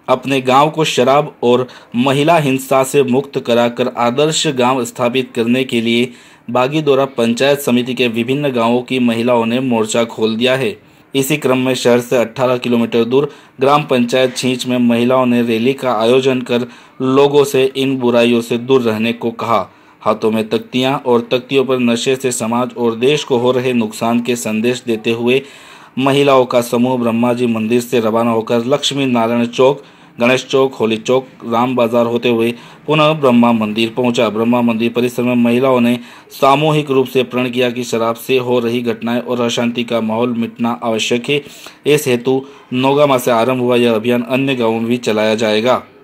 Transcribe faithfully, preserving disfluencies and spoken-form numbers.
अपने गांव को शराब और महिला हिंसा से मुक्त कराकर आदर्श गांव स्थापित करने के लिए बागीदोरा पंचायत समिति के विभिन्न गांवों की महिलाओं ने मोर्चा खोल दिया है। इसी क्रम में शहर से अठारह किलोमीटर दूर ग्राम पंचायत छींच में महिलाओं ने रैली का आयोजन कर लोगों से इन बुराइयों से दूर रहने को कहा। हाथों में तख्तियां और तख्तियों पर नशे से समाज और देश को हो रहे नुकसान के संदेश देते हुए महिलाओं का समूह ब्रह्मा जी मंदिर से रवाना होकर लक्ष्मी नारायण चौक, गणेश चौक, होली चौक, राम बाजार होते हुए पुनः ब्रह्मा मंदिर पहुंचा। ब्रह्मा मंदिर परिसर में महिलाओं ने सामूहिक रूप से प्रण किया कि शराब से हो रही घटनाएं और अशांति का माहौल मिटना आवश्यक है। इस हेतु नौगामा से आरंभ हुआ यह अभियान अन्य गांवों में भी चलाया जाएगा।